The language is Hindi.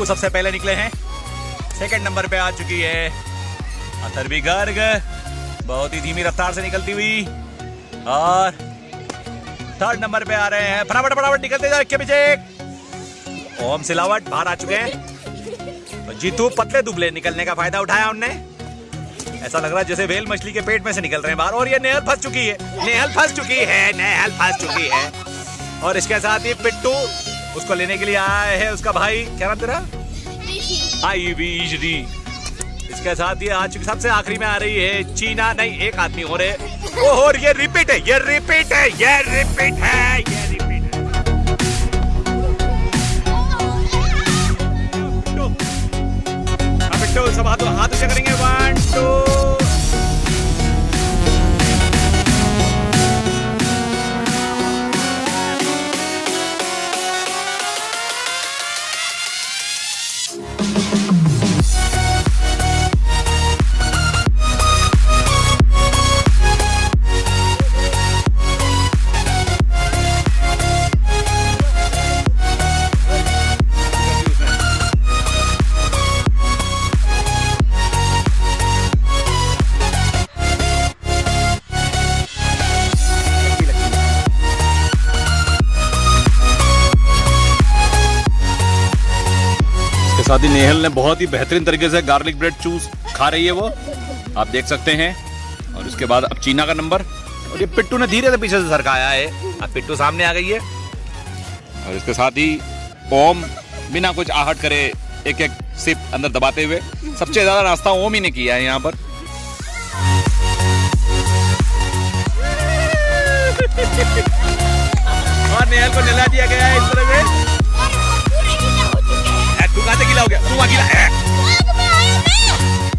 सबसे पहले निकले हैं। सेकंड नंबर पे आ चुकी है अथर्वी गर्ग, बहुत ही धीमी रफ्तार से निकलती हुई। और थर्ड नंबर पे आ रहे हैं, फटाफट निकलते जाओ के पीछे ओम सिलावट बाहर आ चुके हैं। तो जीतू पतले दुबले निकलने का फायदा उठाया उनने। ऐसा लग रहा है जैसे वेल मछली के पेट में से निकल रहे हैं बाहर। और ये नेहल फंस चुकी है। और इसके साथ ही पिट्टू उसको लेने के लिए आया है उसका भाई, क्या नाम तेरा? ऋषि। इसके साथ ये आ चुकी, सबसे आखिरी में आ रही है चीना, नहीं एक आदमी हो रहे। ओहो ये रिपीट है। पिट्टू सब हाथ ऊंचे करेंगे, 1 2। साथ ही नेहल ने बहुत ही बेहतरीन तरीके से गार्लिक ब्रेड चूस खा रही है वो, आप देख सकते हैं। और उसके बाद अब चीना का नंबर, और ये पिट्टू ने धीरे से पीछे से सरकाया है। अब पिट्टू सामने आ गई है। और इसके साथ ही ओम बिना कुछ आहट करे एक एक सिप अंदर दबाते हुए, सबसे ज्यादा नाश्ता ओम ही ने किया है यहाँ पर। और नेहल को नहला दिया गया है इस तरह से। तू कहां से गीला हो गया? तू वहां गीला है।